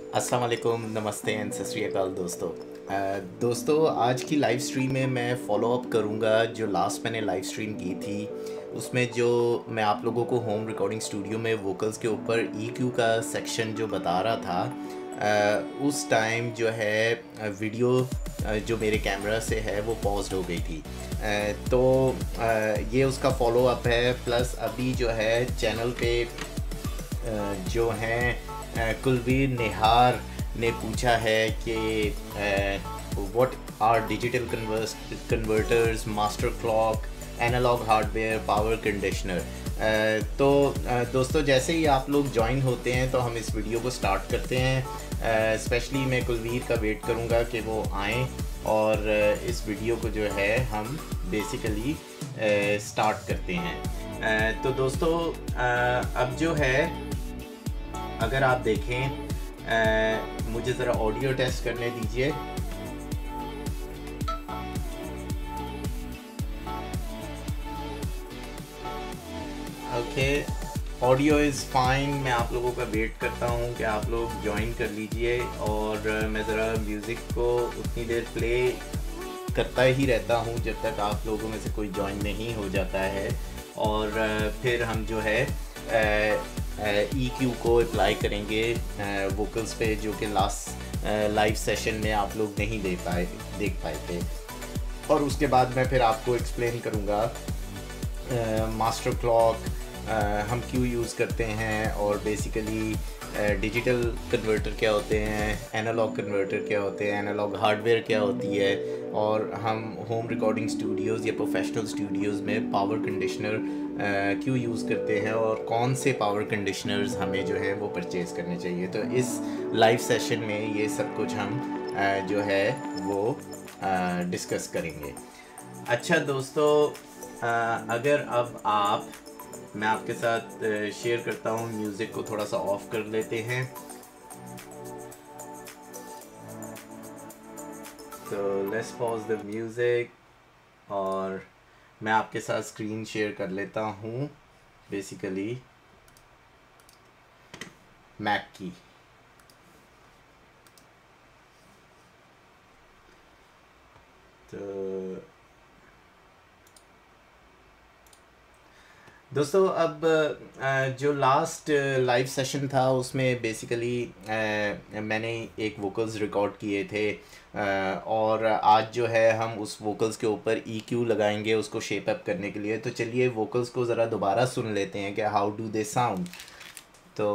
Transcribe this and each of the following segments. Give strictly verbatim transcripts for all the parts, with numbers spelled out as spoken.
अस्सलाम वालेकुम, नमस्ते एंड सत श्री अकाल दोस्तों। अ, दोस्तों आज की लाइव स्ट्रीम में मैं फॉलो अप करूंगा जो लास्ट मैंने लाइव स्ट्रीम की थी। उसमें जो मैं आप लोगों को होम रिकॉर्डिंग स्टूडियो में वोकल्स के ऊपर ईक्यू का सेक्शन जो बता रहा था, अ, उस टाइम जो है अ, वीडियो अ, जो मेरे कैमरा से है वो पॉज्ड हो गई थी। अ, तो अ, ये उसका फॉलो अप है। प्लस अभी जो है चैनल पे अ, जो हैं अ, कुलवीर निहार ने पूछा है कि what are digital converters, master clock, analog hardware, power conditioner. तो अ, दोस्तों जैसे ही आप लोग ज्वाइन होते हैं तो हम इस वीडियो को स्टार्ट करते हैं। स्पेशली मैं कुलवीर का वेट करूंगा कि वो आएँ और अ, इस वीडियो को जो है हम बेसिकली स्टार्ट करते हैं। अ, तो दोस्तों अ, अब जो है अगर आप देखें, अ, मुझे ज़रा ऑडियो टेस्ट करने दीजिए। Okay, audio is fine. मैं आप लोगों का वेट करता हूँ कि आप लोग ज्वाइन कर लीजिए और अ, मैं ज़रा म्यूज़िक को उतनी देर प्ले करता ही रहता हूँ जब तक आप लोगों में से कोई ज्वाइन नहीं हो जाता है। और अ, फिर हम जो है ई क्यू को अप्लाई करेंगे वोकल्स पे, जो कि लास्ट लाइव सेशन में आप लोग नहीं दे पाए देख पाए थे। और उसके बाद मैं फिर आपको एक्सप्लेन करूँगा मास्टर क्लॉक हम क्यों यूज़ करते हैं और बेसिकली डिजिटल कन्वर्टर क्या होते हैं, एनालॉग कन्वर्टर क्या होते हैं, एनालॉग हार्डवेयर क्या होती है, और हम होम रिकॉर्डिंग स्टूडियोज़ या प्रोफेशनल स्टूडियोज़ में पावर कंडीशनर क्यों यूज़ करते हैं और कौन से पावर कंडीशनर्स हमें जो है वो परचेज़ करने चाहिए। तो इस लाइव सेशन में ये सब कुछ हम uh, जो है वो डिस्कस uh, करेंगे। अच्छा दोस्तों, uh, अगर अब आप मैं आपके साथ शेयर करता हूँ, म्यूज़िक को थोड़ा सा ऑफ कर लेते हैं। तो लेट्स पॉज द म्यूज़िक और मैं आपके साथ स्क्रीन शेयर कर लेता हूँ बेसिकली मैक की। तो दोस्तों अब जो लास्ट लाइव सेशन था उसमें बेसिकली मैंने एक वोकल्स रिकॉर्ड किए थे, और आज जो है हम उस वोकल्स के ऊपर ई क्यू लगाएंगे उसको शेप अप करने के लिए। तो चलिए वोकल्स को ज़रा दोबारा सुन लेते हैं कि हाउ डू दे साउंड। तो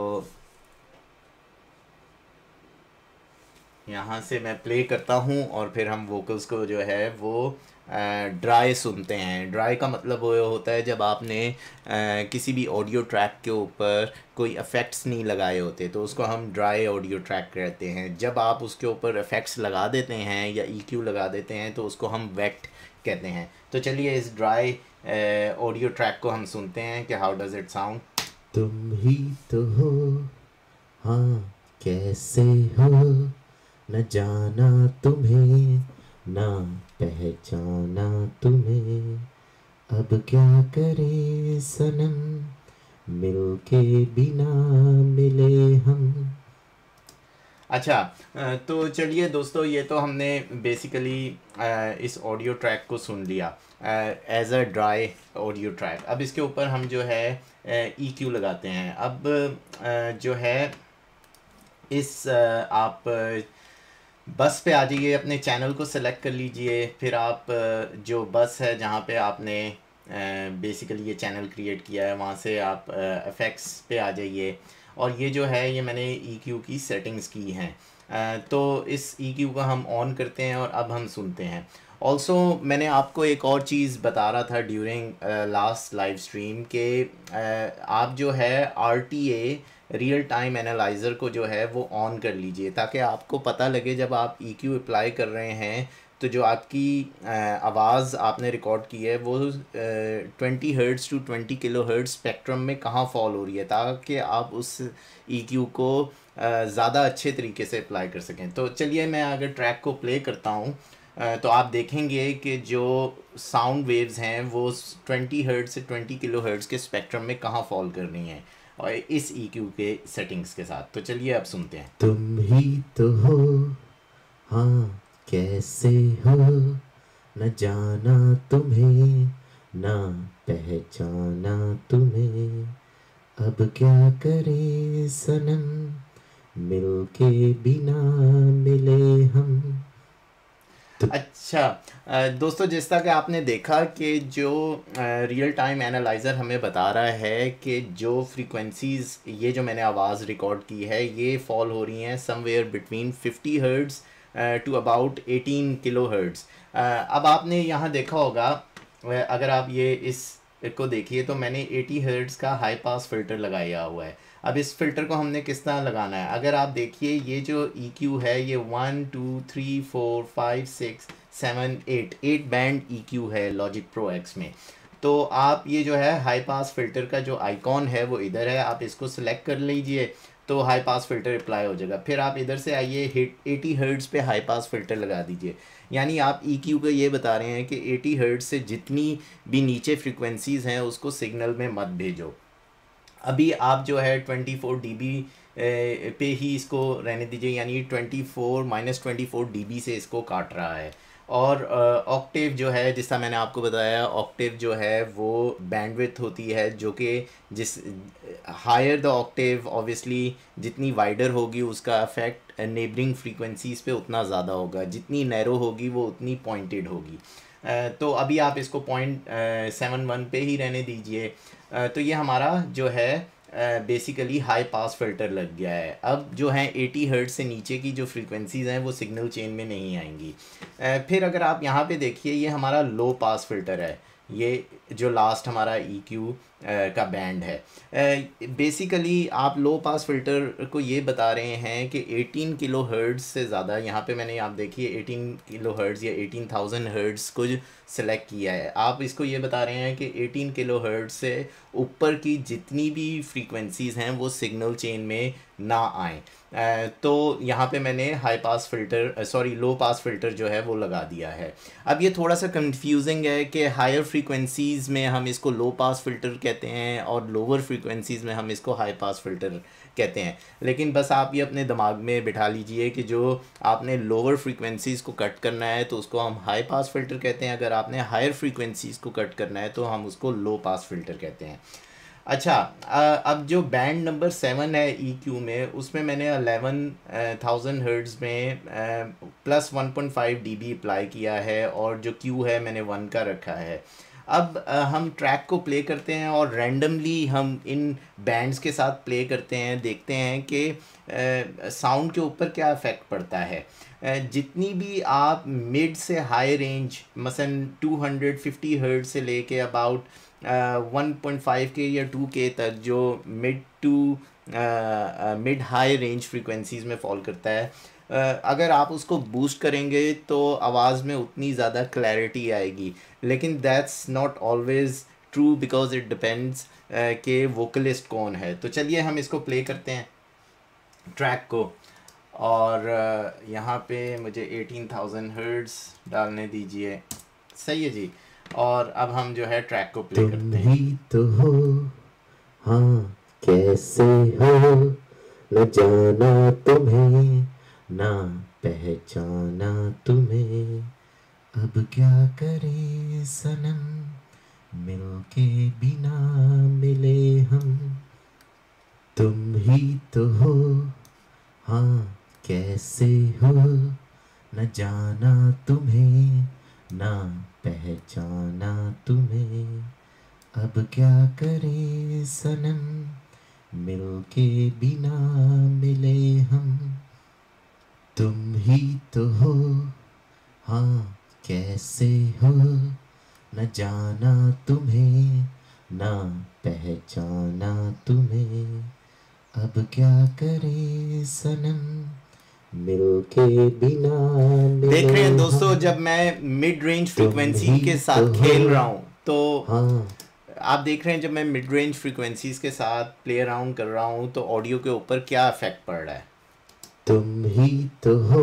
यहाँ से मैं प्ले करता हूँ और फिर हम वोकल्स को जो है वो ड्राई सुनते हैं। ड्राई का मतलब वो होता है जब आपने आ, किसी भी ऑडियो ट्रैक के ऊपर कोई इफ़ेक्ट्स नहीं लगाए होते तो उसको हम ड्राई ऑडियो ट्रैक कहते हैं। जब आप उसके ऊपर इफ़ेक्ट्स लगा देते हैं या ई क्यू लगा देते हैं तो उसको हम वेट कहते हैं। तो चलिए इस ड्राई ऑडियो ट्रैक को हम सुनते हैं कि हाउ डज़ इट साउंड। तुम ही तो हो, हाँ कैसे हो, न जाना तुम्हें ना पहचाना तुम्हें, अब क्या करें सनम, मिलके बिना मिले हम। अच्छा, तो चलिए दोस्तों, ये तो हमने बेसिकली इस ऑडियो ट्रैक को सुन लिया as a dry audio track. अब इसके ऊपर हम जो है ई क्यू लगाते हैं। अब uh, जो है इस uh, आप uh, बस पे आ जाइए, अपने चैनल को सेलेक्ट कर लीजिए, फिर आप uh, जो बस है जहाँ पे आपने बेसिकली uh, ये चैनल क्रिएट किया है वहाँ से आप इफ़ेक्ट्स uh, पे आ जाइए। और ये जो है ये मैंने ई क्यू की सेटिंग्स की हैं। uh, तो इस ई क्यू का हम ऑन करते हैं और अब हम सुनते हैं। ऑल्सो मैंने आपको एक और चीज़ बता रहा था ड्यूरिंग लास्ट लाइव स्ट्रीम के uh, आप जो है R T A real time analyser को जो है वो ऑन कर लीजिए ताकि आपको पता लगे जब आप ई क्यू अप्लाई कर रहे हैं तो जो आपकी आवाज़ आपने रिकॉर्ड की है वो twenty hertz to twenty kilo hertz spectrum में कहाँ फॉल हो रही है, ताकि आप उस ई क्यू को ज़्यादा अच्छे तरीके से अप्लाई कर सकें। तो चलिए मैं अगर ट्रैक को प्ले करता हूँ तो आप देखेंगे कि जो साउंड वेव्स हैं वो ट्वेंटी हर्ट्ज़ से ट्वेंटी किलो हर्ट्ज़ के स्पेक्ट्रम में कहाँ फॉल कर रही हैं। और इस E Q के सेटिंग्स के साथ। तो चलिए अब सुनते हैं। तुम ही तो हो, हाँ कैसे हो, न जाना तुम्हें ना पहचाना तुम्हें, अब क्या करें सनम, मिल के बिना मिले हम। तो अच्छा अ, दोस्तों, जिस तरह कि आपने देखा कि जो रियल टाइम एनालाइज़र हमें बता रहा है कि जो फ्रीक्वेंसीज़, ये जो मैंने आवाज़ रिकॉर्ड की है, ये फॉल हो रही हैं somewhere between fifty hertz to about eighteen kilo hertz. अब आपने यहाँ देखा होगा, अ, अगर आप ये इस को देखिए तो मैंने एटी हर्ट्ज़ का हाई पास फ़िल्टर लगाया हुआ है। अब इस फ़िल्टर को हमने किस तरह लगाना है, अगर आप देखिए ये जो E Q है, ये one two three four five six seven eight eight band E Q है लॉजिक प्रो एक्स में। तो आप ये जो है हाई पास फ़िल्टर का जो आइकॉन है वो इधर है, आप इसको सिलेक्ट कर लीजिए तो हाई पास फ़िल्टर अप्लाई हो जाएगा। फिर आप इधर से आइए, हिट एटी हर्ट्ज़ पे हाई पास फ़िल्टर लगा दीजिए। यानी आप E Q को ये बता रहे हैं कि एटी हर्ट्ज़ से जितनी भी नीचे फ्रीक्वेंसीज़ हैं उसको सिग्नल में मत भेजो। अभी आप जो है ट्वेंटी फोर डी बी पे ही इसको रहने दीजिए, यानी twenty four minus twenty four D B से इसको काट रहा है। और ऑक्टेव जो है, जिस तरह मैंने आपको बताया, ऑक्टेव जो है वो बैंडविड्थ होती है, जो कि जिस हायर द ऑक्टेव ऑब्वियसली जितनी वाइडर होगी उसका इफेक्ट नेबरिंग फ्रीक्वेंसीज़ पे उतना ज़्यादा होगा, जितनी नैरो होगी वो उतनी पॉइंटेड होगी। अ, तो अभी आप इसको पॉइंट सेवन वन पे ही रहने दीजिए। अ, तो ये हमारा जो है बेसिकली हाई पास फिल्टर लग गया है। अब जो है एटी हर्ट्ज से नीचे की जो फ्रीक्वेंसीज़ हैं वो सिग्नल चेन में नहीं आएंगी। अ, फिर अगर आप यहाँ पे देखिए, ये हमारा लो पास फिल्टर है, ये जो लास्ट हमारा E Q का बैंड है। बेसिकली आप लो पास फिल्टर को ये बता रहे हैं कि एटीन किलो हर्ट्ज से ज़्यादा, यहाँ पे मैंने आप देखिए एटीन किलो हर्ट्ज या एटीन थाउजेंड हर्ट्ज को सेलेक्ट किया है। आप इसको ये बता रहे हैं कि एटीन किलो हर्ट्ज से ऊपर की जितनी भी फ्रीक्वेंसीज़ हैं वो सिग्नल चेन में ना आएँ। Uh, तो यहाँ पे मैंने high pass filter sorry low pass filter जो है वो लगा दिया है। अब ये थोड़ा सा कंफ्यूजिंग है कि हायर फ्रीक्वेंसीज़ में हम इसको लो पास फिल्टर कहते हैं और लोअर फ्रीक्वेंसीज़ में हम इसको हाई पास फिल्टर कहते हैं। लेकिन बस आप ये अपने दिमाग में बिठा लीजिए कि जो आपने लोअर फ्रीक्वेंसीज़ को कट करना है तो उसको हम हाई पास फिल्टर कहते हैं, अगर आपने हायर फ्रीक्वेंसीज़ को कट करना है तो हम उसको लो पास फिल्टर कहते हैं। अच्छा, अब जो बैंड नंबर सेवन है E Q में, उसमें मैंने अलेवन थाउजेंड हर्ट्ज़ में plus one point five D B apply किया है और जो Q है मैंने वन का रखा है। अब आ, हम ट्रैक को प्ले करते हैं और रैंडमली हम इन बैंड्स के साथ प्ले करते हैं, देखते हैं कि साउंड के ऊपर क्या इफ़ेक्ट पड़ता है। जितनी भी आप मिड से हाई रेंज, मसलन टू हंड्रेड फिफ्टी हर्ट्ज़ से लेके अबाउट वन पॉइंट फाइव के या टू के तक जो mid to mid high range frequencies में फॉल करता है, uh, अगर आप उसको बूस्ट करेंगे तो आवाज़ में उतनी ज़्यादा क्लैरिटी आएगी। लेकिन that's not always true because it depends कि वोकलिस्ट कौन है। तो चलिए हम इसको प्ले करते हैं ट्रैक को, और uh, यहाँ पे मुझे एटीन थाउजेंड हर्ट्ज़ डालने दीजिए। सही है जी। और अब हम जो है ट्रैक को प्ले करते हैं। तुम ही तो हो, हाँ कैसे हो, न जाना तुम्हें ना पहचाना तुम्हें, अब क्या करें सनम, मिल के बिना मिले हम। तुम ही तो हो, हाँ कैसे हो, न जाना तुम्हें ना पहचाना तुम्हें, अब क्या करें सनम, मिल के बिना मिले हम। तुम ही तो हो, हाँ कैसे हो, न जाना तुम्हें ना पहचाना तुम्हें, अब क्या करें सनम, मिल के बिना मिले। देख रहे हैं दोस्तों, जब मैं मिड रेंज फ्रीक्वेंसी के साथ खेल रहा हूँ तो हाँ, आप देख रहे हैं जब मैं मिड रेंज फ्रीक्वेंसीज के साथ प्ले अराउंड कर रहा हूँ तो ऑडियो के ऊपर क्या इफेक्ट पड़ रहा है। तुम ही तो हो,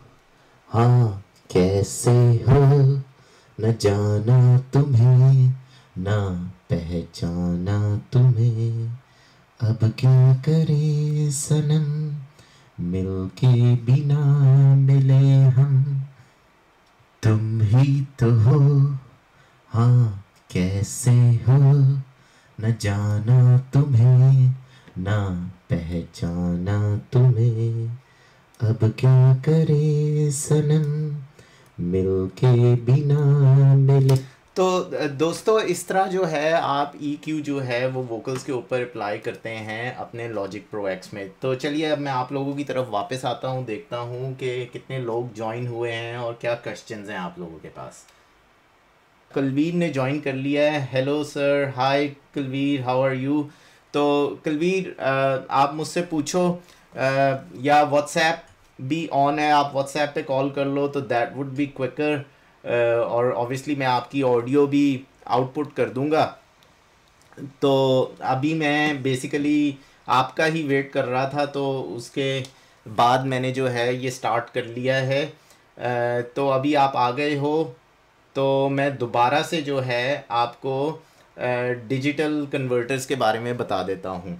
हाँ कैसे हो, न जाना तुम्हें ना पहचाना तुम्हें, अब क्या करे सनम, मिलके बिना मिले हम, तुम ही तो हो, हाँ कैसे हो, न जाना तुम्हें, ना पहचाना तुम्हें, अब क्या करे सनम, मिलके बिना मिले। तो दोस्तों इस तरह जो है आप ई क्यू जो है वो वोकल्स के ऊपर अप्लाई करते हैं अपने लॉजिक प्रो एक्स में। तो चलिए अब मैं आप लोगों की तरफ वापस आता हूँ, देखता हूँ कि कितने लोग ज्वाइन हुए हैं और क्या क्वेश्चंस हैं आप लोगों के पास। कुलवीर ने ज्वाइन कर लिया है। Hello sir, hi Kulveer, how are you. तो कुलवीर आप मुझसे पूछो, या व्हाट्सएप भी ऑन है, आप व्हाट्सएप पे कॉल कर लो तो दैट वुड बी क्विकर, और ऑब्वियसली मैं आपकी ऑडियो भी आउटपुट कर दूंगा। तो अभी मैं बेसिकली आपका ही वेट कर रहा था, तो उसके बाद मैंने जो है ये स्टार्ट कर लिया है। तो अभी आप आ गए हो, तो मैं दोबारा से जो है आपको डिजिटल कन्वर्टर्स के बारे में बता देता हूँ।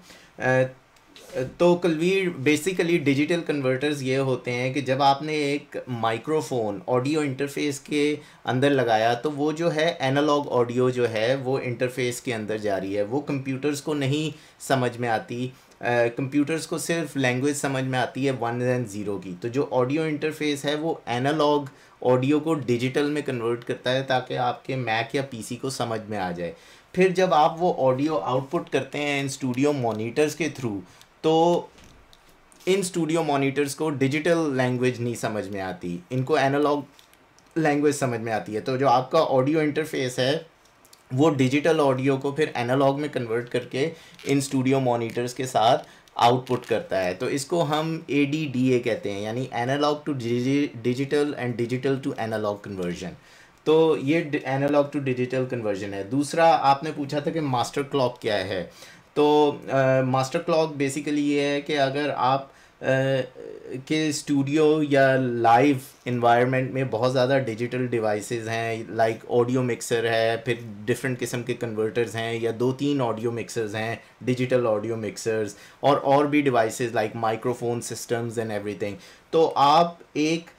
तो कुलवीर बेसिकली डिजिटल कन्वर्टर्स ये होते हैं कि जब आपने एक माइक्रोफोन ऑडियो इंटरफेस के अंदर लगाया तो वो जो है एनालॉग ऑडियो जो है वो इंटरफेस के अंदर जा रही है, वो कंप्यूटर्स को नहीं समझ में आती। कंप्यूटर्स uh, को सिर्फ लैंग्वेज समझ में आती है वन एंड ज़ीरो की। तो जो ऑडियो इंटरफेस है वो एनालॉग ऑडियो को डिजिटल में कन्वर्ट करता है ताकि आपके मैक या पीसी को समझ में आ जाए। फिर जब आप वो ऑडियो आउटपुट करते हैं इन स्टूडियो मॉनिटर्स के थ्रू, तो इन स्टूडियो मॉनिटर्स को डिजिटल लैंग्वेज नहीं समझ में आती, इनको एनालॉग लैंग्वेज समझ में आती है। तो जो आपका ऑडियो इंटरफेस है वो डिजिटल ऑडियो को फिर एनालॉग में कन्वर्ट करके इन स्टूडियो मॉनिटर्स के साथ आउटपुट करता है। तो इसको हम ए डी डी ए कहते हैं, यानी analogue to digital and digital to analogue conversion. तो ये एनालॉग टू डिजिटल कन्वर्जन है। दूसरा आपने पूछा था कि मास्टर क्लॉक क्या है। तो मास्टर क्लॉक बेसिकली ये है कि अगर आप के स्टूडियो या लाइव इन्वायरमेंट में बहुत ज़्यादा डिजिटल डिवाइसेस हैं, लाइक ऑडियो मिक्सर है, फिर डिफरेंट किस्म के कन्वर्टर्स हैं, या दो तीन ऑडियो मिक्सर्स हैं, डिजिटल ऑडियो मिक्सर्स, और और भी devices like microphone systems and everything. तो आप एक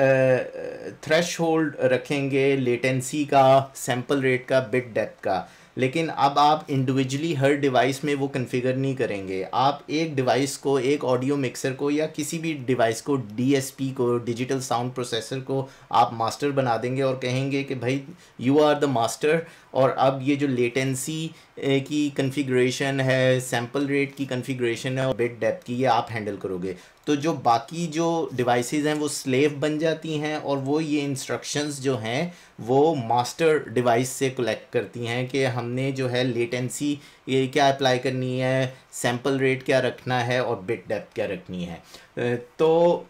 थ्रेश होल्ड रखेंगे लेटेंसी का, सैम्पल रेट का, बिट डेप्थ का, लेकिन अब आप इंडिविजुअली हर डिवाइस में वो कॉन्फ़िगर नहीं करेंगे। आप एक डिवाइस को, एक ऑडियो मिक्सर को या किसी भी डिवाइस को, डीएसपी को, डिजिटल साउंड प्रोसेसर को आप मास्टर बना देंगे और कहेंगे कि भाई यू आर द मास्टर, और अब ये जो लेटेंसी की कॉन्फ़िगरेशन है, सैम्पल रेट की कॉन्फ़िगरेशन है और बिट डेप्थ की, ये आप हैंडल करोगे। तो जो बाकी जो डिवाइसेस हैं वो स्लेव बन जाती हैं, और वो ये इंस्ट्रक्शंस जो हैं वो मास्टर डिवाइस से कलेक्ट करती हैं कि हमने जो है लेटेंसी ये क्या अप्लाई करनी है, सैम्पल रेट क्या रखना है और बिट डेप्थ क्या रखनी है। तो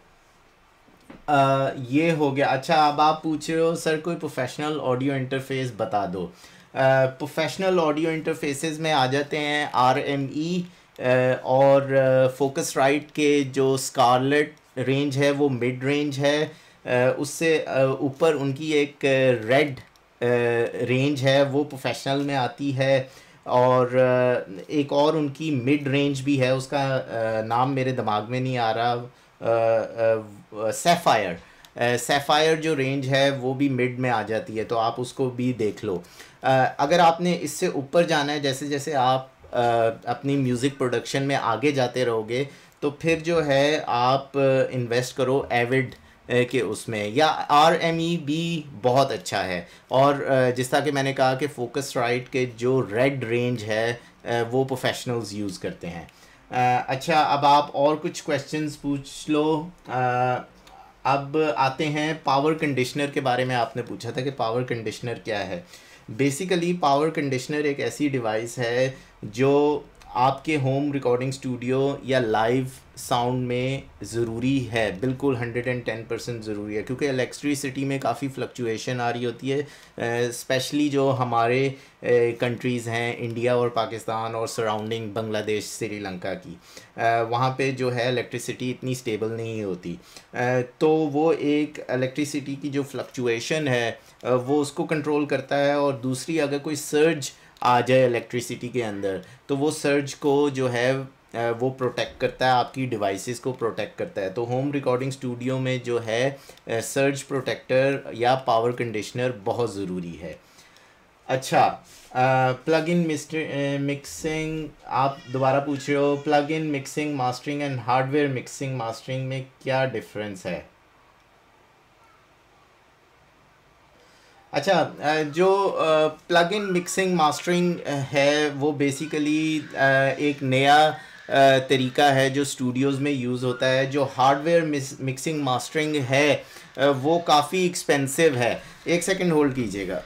आ, ये हो गया। अच्छा, अब आप पूछ रहे हो सर कोई प्रोफेशनल ऑडियो इंटरफेस बता दो। प्रोफेशनल ऑडियो इंटरफेसेस में आ जाते हैं आर एम ई, और फोकस राइट के जो स्कारलेट रेंज है वो मिड रेंज है, uh, उससे ऊपर uh, उनकी एक रेड uh, रेंज uh, है वो प्रोफेशनल में आती है, और uh, एक और उनकी मिड रेंज भी है, उसका uh, नाम मेरे दिमाग में नहीं आ रहा, सैफायर। सैफायर जो रेंज है वो भी मिड में आ जाती है, तो आप उसको भी देख लो। uh, अगर आपने इससे ऊपर जाना है, जैसे जैसे आप uh, अपनी म्यूज़िक प्रोडक्शन में आगे जाते रहोगे, तो फिर जो है आप इन्वेस्ट uh, करो एविड uh, के उसमें, या आर एम ई भी बहुत अच्छा है। और uh, जिस तरह कि मैंने कहा कि फोकस राइट के जो रेड रेंज है uh, वो प्रोफेशनल्स यूज़ करते हैं। uh, अच्छा, अब आप और कुछ क्वेश्चंस पूछ लो। uh, अब आते हैं पावर कंडीशनर के बारे में। आपने पूछा था कि पावर कंडीशनर क्या है। बेसिकली पावर कंडीशनर एक ऐसी डिवाइस है जो आपके होम रिकॉर्डिंग स्टूडियो या लाइव साउंड में ज़रूरी है, बिल्कुल हंड्रेड एंड टेन परसेंट ज़रूरी है, क्योंकि इलेक्ट्रिसिटी में काफ़ी फ्लक्चुएशन आ रही होती है, स्पेशली जो हमारे कंट्रीज़ हैं इंडिया और पाकिस्तान और सराउंडिंग बांग्लादेश, श्रीलंका की, वहाँ पे जो है इलेक्ट्रिसिटी इतनी स्टेबल नहीं होती। तो वो एक इलेक्ट्रिसिटी की जो फ्लक्चुएशन है वो उसको कंट्रोल करता है, और दूसरी अगर कोई सर्ज आ जाए इलेक्ट्रिसिटी के अंदर, तो वो सर्ज को जो है वो प्रोटेक्ट करता है, आपकी डिवाइसेस को प्रोटेक्ट करता है। तो होम रिकॉर्डिंग स्टूडियो में जो है सर्ज प्रोटेक्टर या पावर कंडीशनर बहुत ज़रूरी है। अच्छा, प्लग इन मिक्सिंग आप दोबारा पूछ रहे हो, plugin mixing mastering and hardware mixing mastering में क्या डिफरेंस है? अच्छा, जो प्लग इन मिक्सिंग मास्टरिंग है वो बेसिकली एक नया तरीका है जो स्टूडियोज़ में यूज़ होता है। जो हार्डवेयर मिक्सिंग मास्टरिंग है वो काफ़ी एक्सपेंसिव है। एक सेकंड होल्ड कीजिएगा।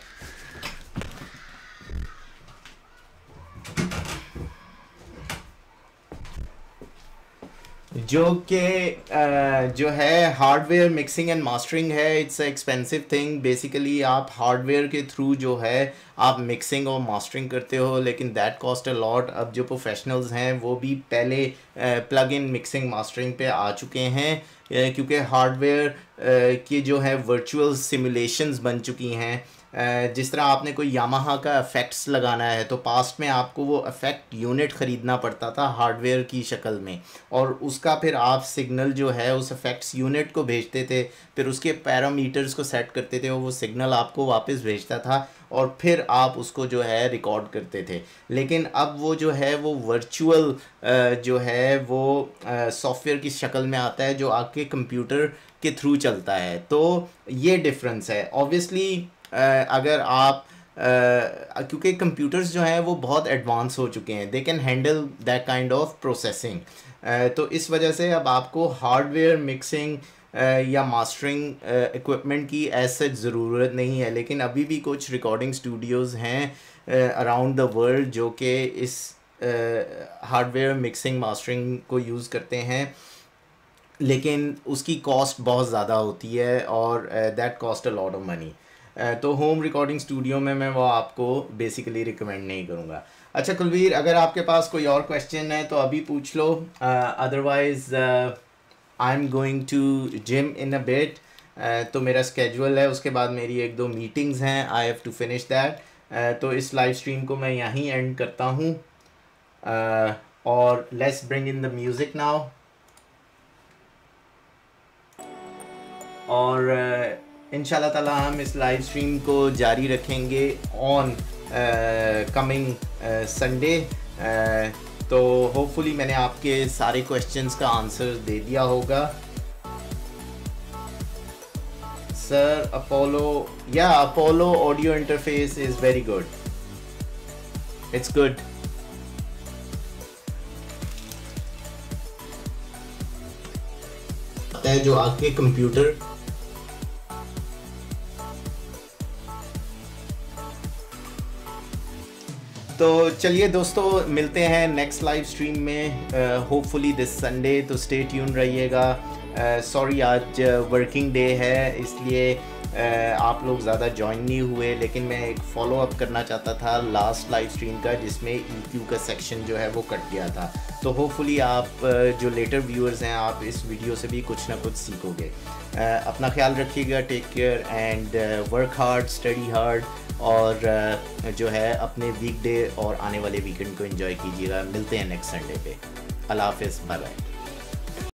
जो कि जो है हार्डवेयर मिक्सिंग एंड मास्टरिंग है, इट्स एक्सपेंसिव थिंग। बेसिकली आप हार्डवेयर के थ्रू जो है आप मिक्सिंग और मास्टरिंग करते हो, लेकिन दैट कॉस्ट अ लॉट। अब जो प्रोफेशनल्स हैं वो भी पहले प्लग इन मिक्सिंग मास्टरिंग पे आ चुके हैं, क्योंकि हार्डवेयर की जो है वर्चुअल सिमुलेशंस बन चुकी हैं। जिस तरह आपने कोई यामाहा का इफ़ेक्ट्स लगाना है तो पास्ट में आपको वो इफ़ेक्ट यूनिट ख़रीदना पड़ता था हार्डवेयर की शक्ल में, और उसका फिर आप सिग्नल जो है उस इफ़ेक्ट्स यूनिट को भेजते थे, फिर उसके पैरामीटर्स को सेट करते थे और वो सिग्नल आपको वापस भेजता था और फिर आप उसको जो है रिकॉर्ड करते थे। लेकिन अब वो जो है वो वर्चुअल जो है वो सॉफ्टवेयर की शक्ल में आता है जो आपके कंप्यूटर के थ्रू चलता है। तो ये डिफरेंस है। ऑब्वियसली अगर आप uh, क्योंकि कंप्यूटर्स जो हैं वो बहुत एडवांस हो चुके हैं, they can handle that kind of processing, तो इस वजह से अब आपको हार्डवेयर मिक्सिंग uh, या मास्टरिंग इक्विपमेंट की एज सच ज़रूरत नहीं है। लेकिन अभी भी कुछ रिकॉर्डिंग स्टूडियोज़ हैं अराउंड द वर्ल्ड जो कि इस हार्डवेयर मिक्सिंग मास्टरिंग को यूज़ करते हैं, लेकिन उसकी कॉस्ट बहुत ज़्यादा होती है और that cost a lot of money. तो होम रिकॉर्डिंग स्टूडियो में मैं वो आपको बेसिकली रिकमेंड नहीं करूँगा। अच्छा कुलवीर, अगर आपके पास कोई और क्वेश्चन है तो अभी पूछ लो, otherwise I am going to gym in a bit. तो मेरा स्केजुअल है, उसके बाद मेरी एक दो मीटिंग्स हैं, I have to finish that. तो इस लाइव स्ट्रीम को मैं यहीं एंड करता हूँ uh, और let's bring in the music now. और uh, इंशाल्लाह ताला हम इस लाइव स्ट्रीम को जारी रखेंगे ऑन कमिंग संडे। तो होपफुली मैंने आपके सारे क्वेश्चंस का आंसर दे दिया होगा। सर अपोलो, या Apollo audio interface is very good, it's good. है जो आपके कंप्यूटर तो चलिए दोस्तों, मिलते हैं नेक्स्ट लाइव स्ट्रीम में होपफुली दिस संडे। तो स्टे ट्यून रहिएगा। सॉरी आज वर्किंग डे है इसलिए uh, आप लोग ज़्यादा ज्वाइन नहीं हुए, लेकिन मैं एक फॉलो अप करना चाहता था लास्ट लाइव स्ट्रीम का जिसमें ई क्यू का सेक्शन जो है वो कट गया था। तो होपफुली आप uh, जो लेटर व्यूअर्स हैं आप इस वीडियो से भी कुछ ना कुछ सीखोगे। uh, अपना ख्याल रखिएगा, take care and work hard, study hard, और uh, जो है अपने वीकडे और आने वाले वीकेंड को एंजॉय कीजिएगा। मिलते हैं नेक्स्ट संडे पे। अल्लाह हाफ़िज़, बाय बाय।